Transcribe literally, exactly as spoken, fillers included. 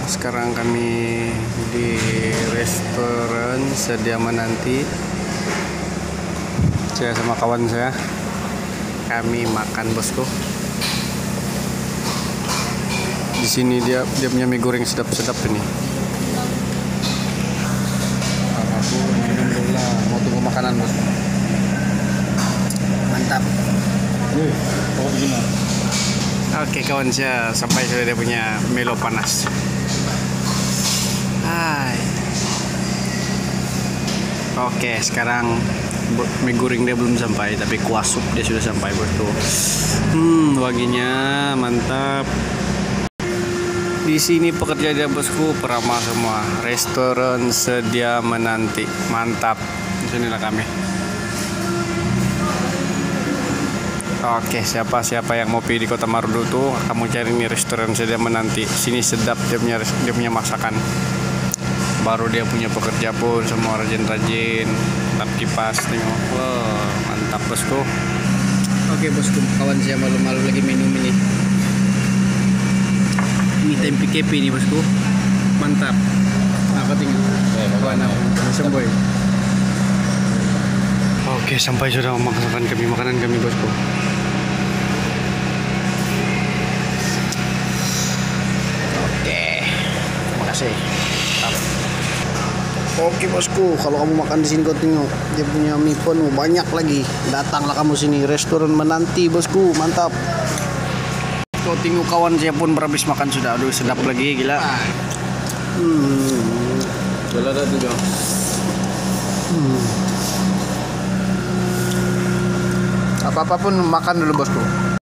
Sekarang kami di restoran Sedia Menanti. Saya sama kawan saya, kami makan bosku. Di sini dia dia punya mie goreng sedap-sedap ini. Aku minum dulu lah, mau tunggu makanan bosku. Mantap. Wih, oh gimana? Oke kawan saya, sampai sudah dia punya Milo panas. Hai. Oke, sekarang mie goreng dia belum sampai, tapi kuah sup dia sudah sampai bosku. Hmm, wanginya mantap. Di sini pekerja dia bosku peramah semua. Restoran Sedia Menanti, mantap. Di sinilah kami. Oke, siapa-siapa yang mau pergi di Kota Marudu tuh, kamu cari nih restoran Sedia Menanti. Sini sedap dia punya dia punya masakan. Baru dia punya pekerja pun semua rajin-rajin, tap kipas tengok. Wow, mantap bosku. Oke bosku, kawan saya malu-malu lagi minum ini. Ini tempe kepi nih bosku. Mantap. Apa tinggal? Eh, kawan aku. Semboy. Oke, sampai sudah memakan kami makanan kami bosku. Oke, terima kasih. Oke bosku, kalau kamu makan di sini kau tengok dia punya mie penuh banyak lagi. Datanglah kamu sini, restoran Menanti bosku, mantap. Kau tengok kawan saya pun berhabis makan sudah, aduh sedap lagi gila. Hmm, Gila ada juga. Hmm. Apa-apa pun makan dulu bosku.